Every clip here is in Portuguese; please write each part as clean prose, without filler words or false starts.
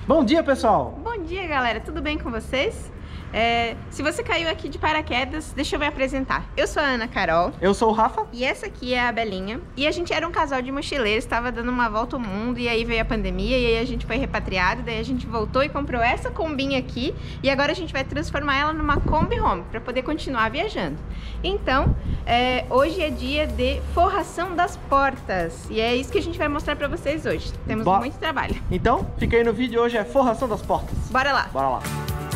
Bom dia, pessoal! Bom dia, galera! Tudo bem com vocês? Se você caiu aqui de paraquedas, deixa eu me apresentar. Eu sou a Ana Carol. Eu sou o Rafa. E essa aqui é a Belinha. E a gente era um casal de mochileiros, estava dando uma volta ao mundo, e aí veio a pandemia, e aí a gente foi repatriado, daí a gente voltou e comprou essa combinha aqui, e agora a gente vai transformar ela numa Kombi Home, para poder continuar viajando. Então, hoje é dia de forração das portas, e é isso que a gente vai mostrar para vocês hoje. Temos muito trabalho. Então, fica aí no vídeo, hoje é forração das portas. Bora lá! Bora lá!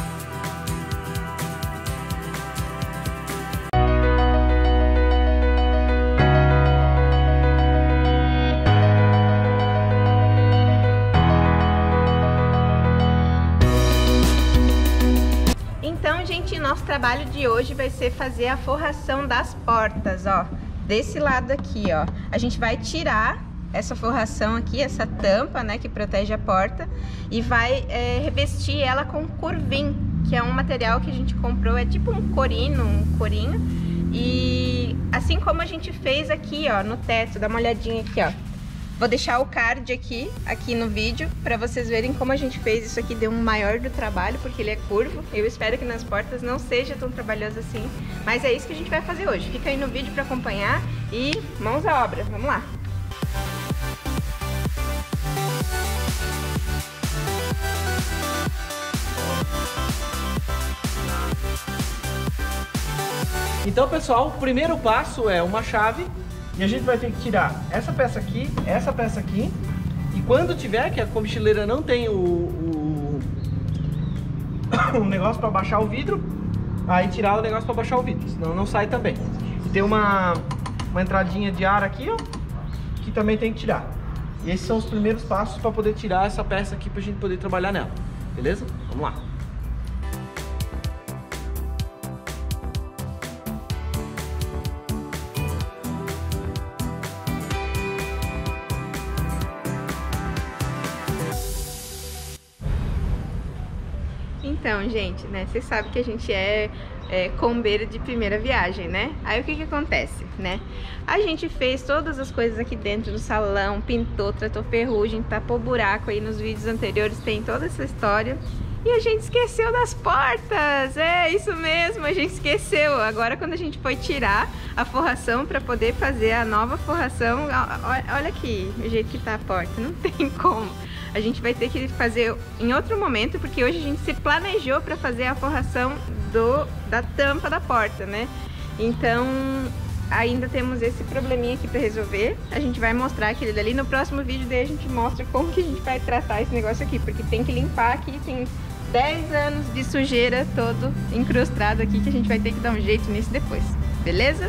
Então, gente, nosso trabalho de hoje vai ser fazer a forração das portas, ó. Desse lado aqui, ó. A gente vai tirar essa forração aqui, essa tampa, né, que protege a porta, e vai revestir ela com Curvin, que é um material que a gente comprou, é tipo um corinho, e assim como a gente fez aqui, ó, no teto, dá uma olhadinha aqui, ó. Vou deixar o card aqui no vídeo, para vocês verem como a gente fez isso aqui, deu um maior do trabalho, porque ele é curvo. Eu espero que nas portas não seja tão trabalhoso assim, mas é isso que a gente vai fazer hoje. Fica aí no vídeo para acompanhar e mãos à obra, vamos lá! Então, pessoal, o primeiro passo é uma chave. E a gente vai ter que tirar essa peça aqui, e quando tiver, que a mochileira não tem o negócio para baixar o vidro, aí tirar o negócio para baixar o vidro, senão não sai também. E tem uma entradinha de ar aqui, ó, que também tem que tirar. E esses são os primeiros passos para poder tirar essa peça aqui, para a gente poder trabalhar nela, beleza? Vamos lá! Então, gente, né, vocês sabem que a gente é combeiro de primeira viagem, né? Aí o que acontece, né? A gente fez todas as coisas aqui dentro do salão, pintou, tratou ferrugem, tapou buraco, aí nos vídeos anteriores tem toda essa história. E a gente esqueceu das portas, é isso mesmo, a gente esqueceu. Agora quando a gente foi tirar a forração para poder fazer a nova forração, olha aqui o jeito que tá a porta, não tem como. A gente vai ter que fazer em outro momento, porque hoje a gente se planejou para fazer a forração da tampa da porta, né? Então, ainda temos esse probleminha aqui para resolver. A gente vai mostrar aquele dali no próximo vídeo, daí a gente mostra como que a gente vai tratar esse negócio aqui, porque tem que limpar aqui, tem 10 anos de sujeira todo incrustado aqui, que a gente vai ter que dar um jeito nisso depois, beleza?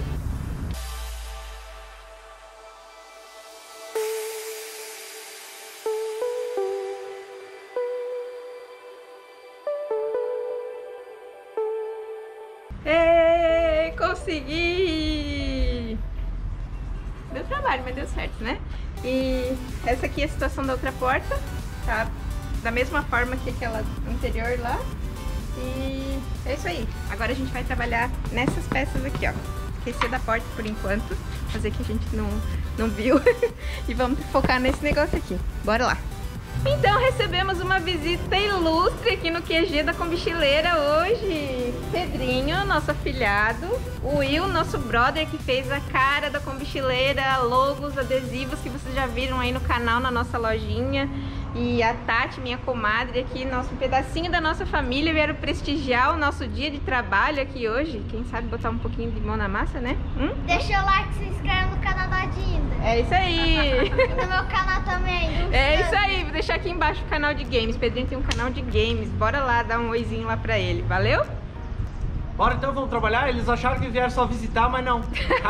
Consegui! Deu trabalho, mas deu certo, né? E essa aqui é a situação da outra porta, tá? Da mesma forma que aquela anterior lá. E é isso aí. Agora a gente vai trabalhar nessas peças aqui, ó. Esquecer da porta por enquanto, fazer que a gente não viu. E vamos focar nesse negócio aqui. Bora lá! Então recebemos uma visita ilustre aqui no QG da Combichileira hoje. Pedrinho, nosso afilhado, o Will, nosso brother, que fez a cara da Combichileira, logos, adesivos que vocês já viram aí no canal, na nossa lojinha. E a Tati, minha comadre aqui, nosso pedacinho da nossa família, vieram prestigiar o nosso dia de trabalho aqui hoje. Quem sabe botar um pouquinho de mão na massa, né? Deixa o like, se inscreve no canal da Dinda. É isso aí! E no meu canal também. É isso aí, vou deixar aqui embaixo o canal de games. Pedrinho tem um canal de games, bora lá dar um oizinho lá pra ele, valeu? Bora então, vamos trabalhar? Eles acharam que vieram só visitar, mas não.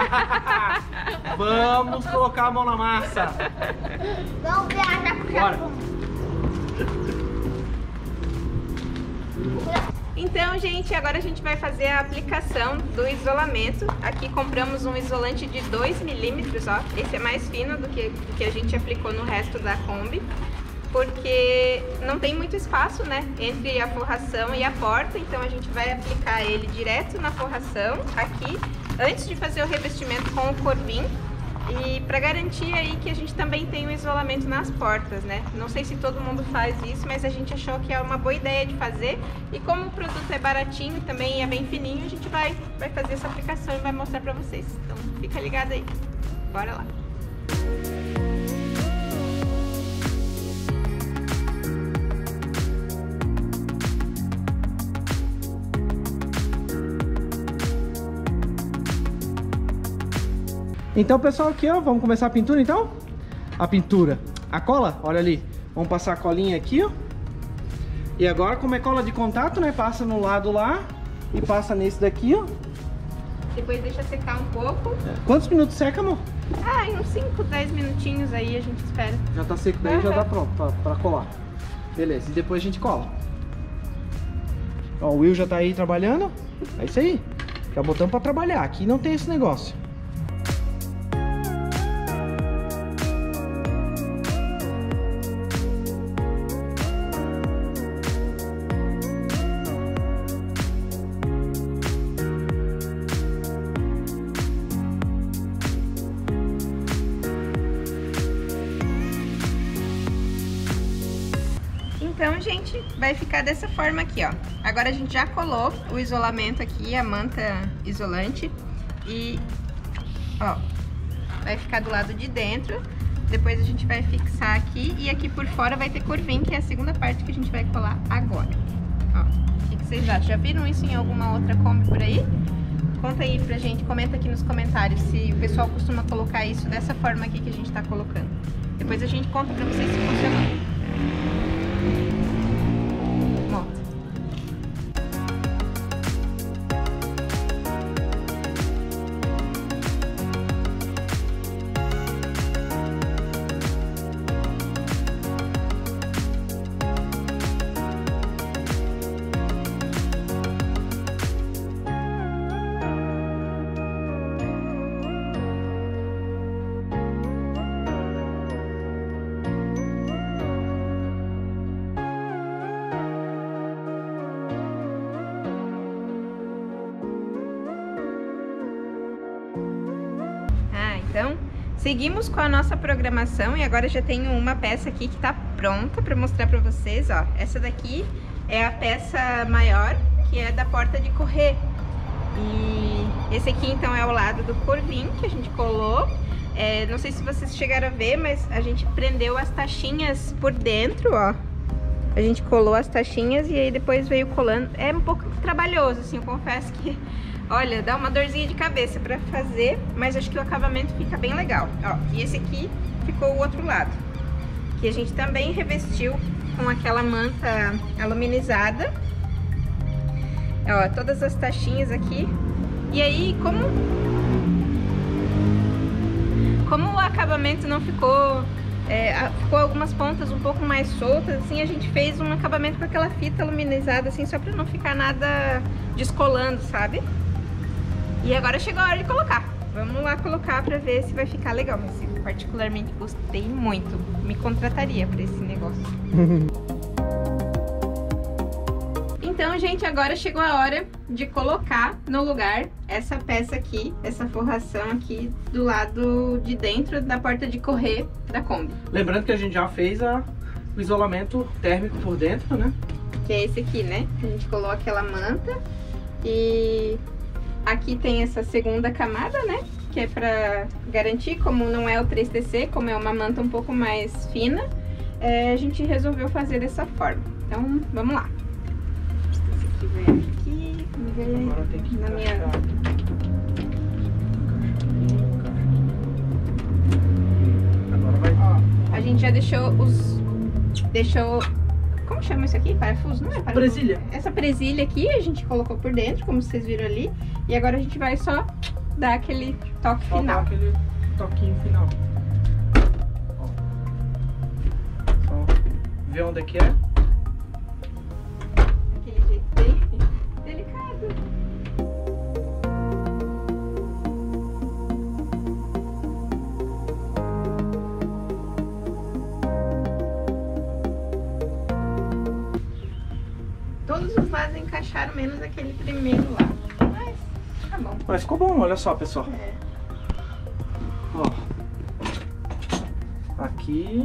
Vamos colocar a mão na massa. Vamos viajar pro Japão. Então, gente, agora a gente vai fazer a aplicação do isolamento. Aqui compramos um isolante de 2 milímetros, ó. Esse é mais fino do que a gente aplicou no resto da Kombi, porque não tem muito espaço, né, entre a forração e a porta. Então a gente vai aplicar ele direto na forração aqui, antes de fazer o revestimento com o Curvin. E para garantir aí que a gente também tem o isolamento nas portas, né? Não sei se todo mundo faz isso, mas a gente achou que é uma boa ideia de fazer. E como o produto é baratinho e também é bem fininho, a gente vai fazer essa aplicação e vai mostrar para vocês. Então fica ligado aí. Bora lá. Então, pessoal, aqui ó, vamos começar a pintura então? A pintura. A cola, olha ali. Vamos passar a colinha aqui, ó. E agora, como é cola de contato, né? Passa no lado lá e passa nesse daqui, ó. Depois deixa secar um pouco. Quantos minutos seca, amor? Ah, em uns 5, 10 minutinhos aí a gente espera. Já tá seco daí, já dá pronto pra colar. Beleza, e depois a gente cola. Ó, o Will já tá aí trabalhando. É isso aí. Já botamos pra trabalhar. Aqui não tem esse negócio. Então, gente, vai ficar dessa forma aqui, ó. Agora a gente já colou o isolamento aqui, a manta isolante. E, ó, vai ficar do lado de dentro. Depois a gente vai fixar aqui. E aqui por fora vai ter curvinho, que é a segunda parte que a gente vai colar agora. Ó, o que vocês acham? Já viram isso em alguma outra Kombi por aí? Conta aí pra gente, comenta aqui nos comentários se o pessoal costuma colocar isso dessa forma aqui que a gente tá colocando. Depois a gente conta pra vocês se funcionou. Então, seguimos com a nossa programação e agora já tenho uma peça aqui que tá pronta para mostrar para vocês, ó. Essa daqui é a peça maior, que é da porta de correr. E esse aqui, então, é o lado do corvinho que a gente colou. Não sei se vocês chegaram a ver, mas a gente prendeu as taxinhas por dentro, ó. A gente colou as taxinhas e aí depois veio colando. É um pouco trabalhoso, assim, eu confesso que... Olha, dá uma dorzinha de cabeça pra fazer, mas acho que o acabamento fica bem legal. Ó, e esse aqui ficou o outro lado, que a gente também revestiu com aquela manta aluminizada. Ó, todas as taxinhas aqui. E aí, como o acabamento não ficou... ficou algumas pontas um pouco mais soltas, assim, a gente fez um acabamento com aquela fita aluminizada, assim, só pra não ficar nada descolando, sabe? E agora chegou a hora de colocar. Vamos lá colocar pra ver se vai ficar legal. Mas eu particularmente gostei muito. Me contrataria pra esse negócio. Então, gente, agora chegou a hora de colocar no lugar essa peça aqui, essa forração aqui do lado de dentro da porta de correr da Kombi. Lembrando que a gente já fez o isolamento térmico por dentro, né? Que é esse aqui, né? A gente colocou aquela manta e... Aqui tem essa segunda camada, né? Que é pra garantir, como não é o 3TC, como é uma manta um pouco mais fina, a gente resolveu fazer dessa forma. Então, vamos lá. Esse aqui vai aqui, Agora tem que na minha... Agora vai... A gente já deixou como chama isso aqui? Parafuso? Não é parafuso. Presilha. Essa presilha aqui a gente colocou por dentro, como vocês viram ali. E agora a gente vai só dar aquele toque final. Dar aquele toquinho final. Ó. Só ver onde é que é. Aquele jeito bem delicado. Todos os lados encaixaram, menos aquele primeiro lado. Mas tá bom. Mas ficou bom, olha só, pessoal. Ó, aqui.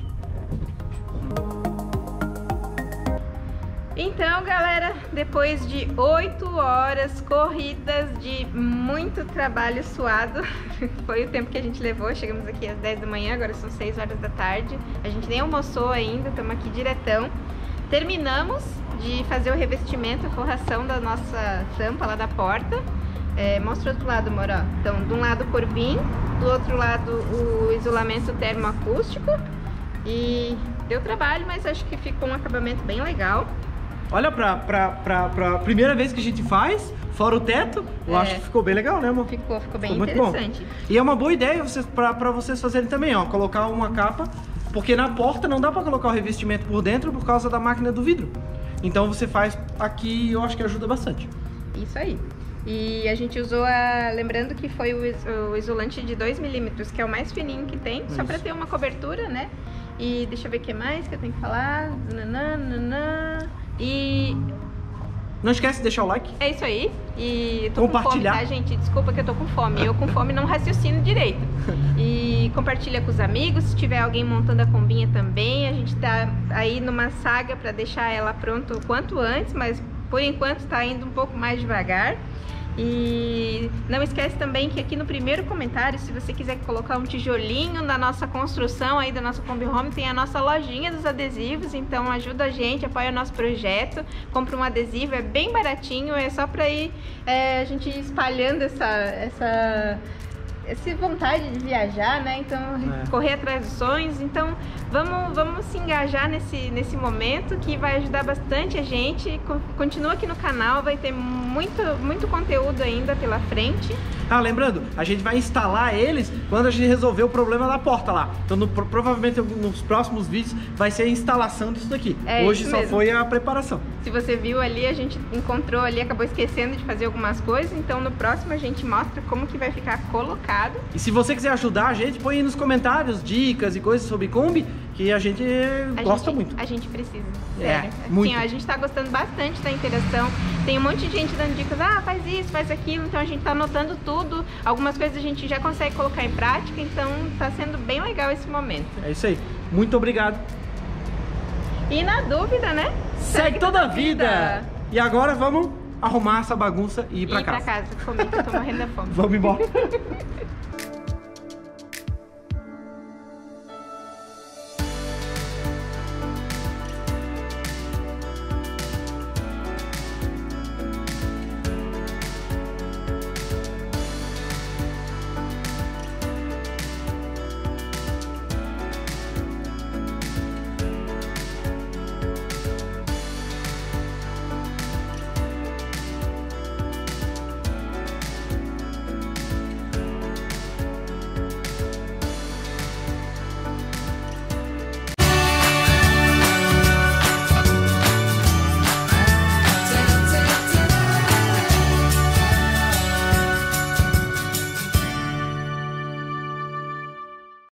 Então, galera, depois de 8 horas corridas de muito trabalho suado, foi o tempo que a gente levou. Chegamos aqui às 10 da manhã, agora são 6 horas da tarde. A gente nem almoçou ainda, estamos aqui diretão. Terminamos de fazer o revestimento, a forração da nossa tampa lá da porta. Mostra o outro lado, amor, ó. Então, de um lado o corvim, do outro lado o isolamento termoacústico. E deu trabalho, mas acho que ficou um acabamento bem legal. Olha, pra primeira vez que a gente faz, fora o teto, eu acho que ficou bem legal, né, amor? Ficou bem muito interessante. Bom. E é uma boa ideia pra vocês fazerem também, ó, colocar uma capa, porque na porta não dá pra colocar o revestimento por dentro por causa da máquina do vidro. Então você faz aqui e eu acho que ajuda bastante. Isso aí. E a gente usou lembrando que foi o isolante de 2 milímetros, que é o mais fininho que tem, só pra ter uma cobertura, né? E deixa eu ver o que mais que eu tenho que falar. E não esquece de deixar o like. é isso aí. E tô com fome, tá, gente? Desculpa que eu tô com fome. Eu com fome não raciocino direito. E compartilha com os amigos. Se tiver alguém montando a combinha também, a gente tá aí numa saga pra deixar ela pronta o quanto antes, mas por enquanto tá indo um pouco mais devagar. E não esquece também que aqui no primeiro comentário, se você quiser colocar um tijolinho na nossa construção aí da nossa Kombi Home, tem a nossa lojinha dos adesivos, então ajuda a gente, apoia o nosso projeto, compra um adesivo, é bem baratinho, é só pra ir a gente espalhando essa vontade de viajar, né? Então, correr atrás dos sonhos. Então, vamos se engajar nesse momento que vai ajudar bastante a gente. Continua aqui no canal, vai ter muito conteúdo ainda pela frente. Lembrando, a gente vai instalar eles quando a gente resolver o problema da porta lá. Então, provavelmente nos próximos vídeos vai ser a instalação disso daqui. Hoje só foi a preparação. Se você viu ali, a gente encontrou ali, acabou esquecendo de fazer algumas coisas. Então, no próximo a gente mostra como que vai ficar colocado. E se você quiser ajudar a gente, põe aí nos comentários dicas e coisas sobre Kombi, que a gente gosta muito. A gente precisa, sério. Muito. Assim, ó, a gente tá gostando bastante da interação. Tem um monte de gente dando dicas, faz isso, faz aquilo. Então a gente tá anotando tudo. Algumas coisas a gente já consegue colocar em prática. Então tá sendo bem legal esse momento. É isso aí. Muito obrigado. E na dúvida, né? Segue toda a vida! E agora vamos arrumar essa bagunça e ir pra casa. Comer, que eu tô morrendo da fome. Vamos embora.